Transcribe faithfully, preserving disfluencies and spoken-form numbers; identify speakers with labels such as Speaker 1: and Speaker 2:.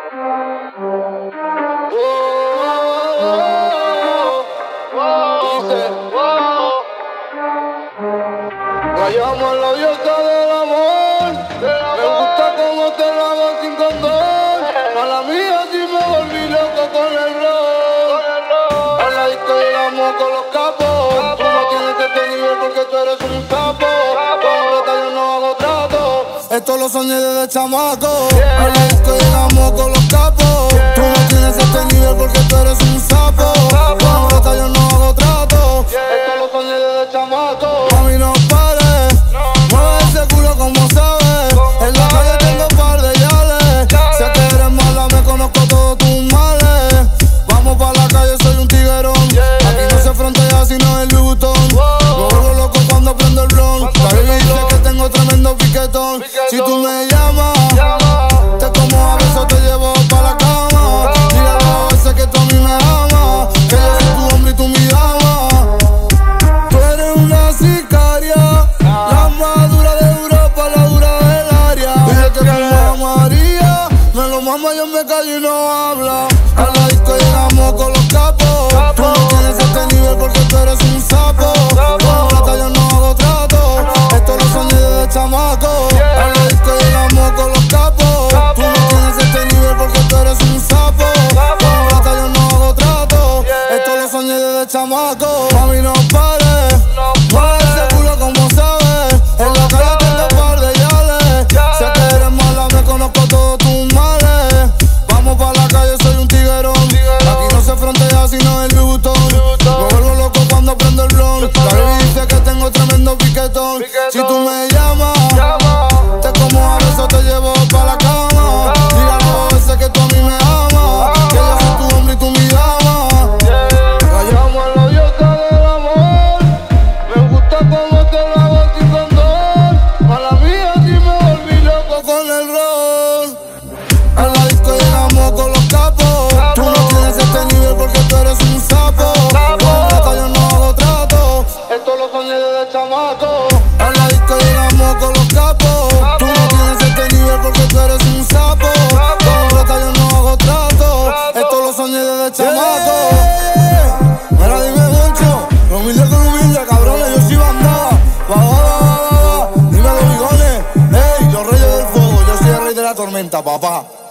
Speaker 1: Vayamos la diosa del amor, me gusta como te lo hago sin condón. Mala mía si me volví loco con el rock. A la disco llegamos con los capos. Tú no tienes este nivel porque tú eres un capo. Con plata yo no hago trato. Esto lo soñé desde chamaco. A la disco llegamos con los capos. Tú no tienes este nivel porque tú eres un sapo. Con plata yo no hago trato. Esto lo soñé desde chamaco. Mami, no pares, mueve ese culo como sabes. En la calle tengo un par de yales. Sé que eres mala, me conozco todos tus males. Vamos pa' la calle, soy un tiguerón. Aquí no se frontea sino el Louis Vuitton. Me vuelvo loco cuando prendo el blon. La baby dice que tengo tremendo piquetón. Si tú me llamas, te como a besos, te llevo pa' la cama. Dígalo a veces que tú a mí me amas, que yo soy tu hombre y tú mi dama. Tú eres una sicaria, la más dura de Europa, la dura del área. Dije que como a María, me lo mama, yo me callo y no habla. A la disco llegamos con los capos. Tú no tienes este nivel porque tú eres un sapo. Con plata yo no hago trato. Esto lo soñé desde chamaco. A la disco llegamos con los capos. Tú no tienes este nivel porque tú eres un sapo. Con plata yo no hago trato. Esto lo soñé desde chamaco. Mami, no pares, mueve ese culo como sabes. En la calle tengo un par de yales. Sé que eres mala, me conozco todos tus males. Vamos pa' la calle, soy un tiguerón. Aquí no se frontea sino el Louis Vuitton. Me vuelvo loco cuando prendo el blon. La baby dice que tengo tremendo piquetón. Si tú me llamas, te como a besos, te llevo pa' la cama. Dígalo a veces que tú a mí me amas, que yo soy tu hombre y tú mi dama. Callamos a la diosa del amor, me gusta como te lo hago sin condón. Mala mía si me volví loco con el rol. A la disco llegamos con los capos. Tú no tienes este nivel porque tú eres un sapo. Con plata yo no hago trato. Esto lo soñé desde chamaco. A la disco llegamos con los capos. Tú no tienes este nivel porque tú eres un sapo. Con plata yo no hago trato. Esto lo soñé desde chamaco. Mira, dime mucho, lo humilde con humilde, cabrones, yo soy bandada. Va, va, va, va, va, dime los bigones. Ey, los reyes del fuego, yo soy el rey de la tormenta, papá.